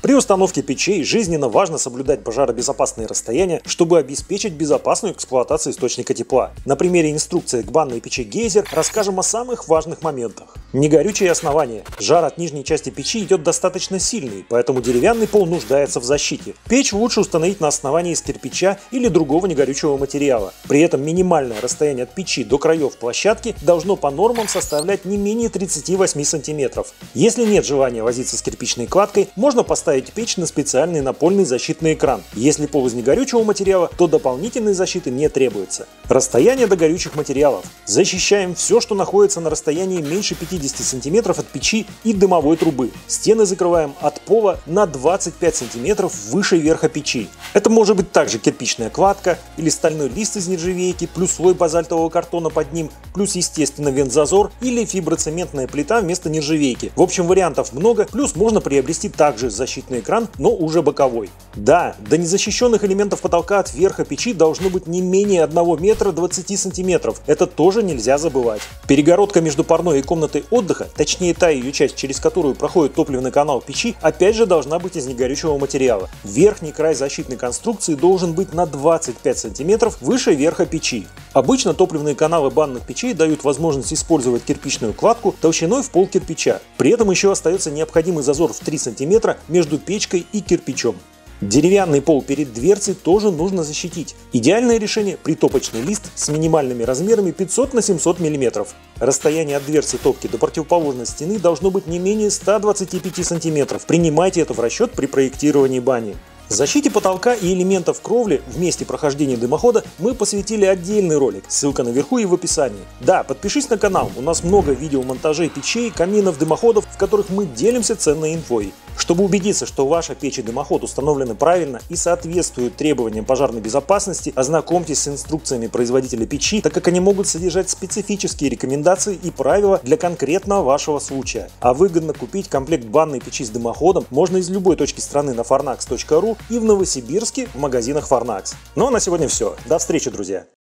При установке печей жизненно важно соблюдать пожаробезопасные расстояния, чтобы обеспечить безопасную эксплуатацию источника тепла. На примере инструкции к банной печи Гейзер расскажем о самых важных моментах. Негорючее основание. Жар от нижней части печи идет достаточно сильный, поэтому деревянный пол нуждается в защите. Печь лучше установить на основании из кирпича или другого негорючего материала. При этом минимальное расстояние от печи до краев площадки должно по нормам составлять не менее 38 см. Если нет желания возиться с кирпичной кладкой, можно поставить печь на специальный напольный защитный экран. Если пол из негорючего материала, то дополнительной защиты не требуется. Расстояние до горючих материалов. Защищаем все, что находится на расстоянии меньше 50 см от печи и дымовой трубы. Стены закрываем от пола на 25 см выше верха печи. Это может быть также кирпичная кладка или стальной лист из нержавейки, плюс слой базальтового картона под ним, плюс естественно вентзазор или фиброцементная плита вместо нержавейки. В общем, вариантов много, плюс можно приобрести также защитный экран, но уже боковой. Да, до незащищенных элементов потолка от верха печи должно быть не менее 1 метра 20 сантиметров. Это тоже нельзя забывать. Перегородка между парной и комнатой отдыха, точнее та ее часть, через которую проходит топливный канал печи, опять же должна быть из негорючего материала. Верхний край защитной конструкции должен быть на 25 сантиметров выше верха печи. Обычно топливные каналы банных печей дают возможность использовать кирпичную кладку толщиной в пол кирпича. При этом еще остается необходимый зазор в 3 сантиметра между печкой и кирпичом. Деревянный пол перед дверцей тоже нужно защитить. Идеальное решение – притопочный лист с минимальными размерами 500 на 700 мм. Расстояние от дверцы топки до противоположной стены должно быть не менее 125 см. Принимайте это в расчет при проектировании бани. Защите потолка и элементов кровли в месте прохождения дымохода мы посвятили отдельный ролик, ссылка наверху и в описании. Да, подпишись на канал, у нас много видеомонтажей печей, каминов, дымоходов, в которых мы делимся ценной инфой. Чтобы убедиться, что ваша печь и дымоход установлены правильно и соответствуют требованиям пожарной безопасности, ознакомьтесь с инструкциями производителя печи, так как они могут содержать специфические рекомендации и правила для конкретного вашего случая. А выгодно купить комплект банной печи с дымоходом можно из любой точки страны на farnax.ru и в Новосибирске в магазинах Farnax. Ну а на сегодня все. До встречи, друзья!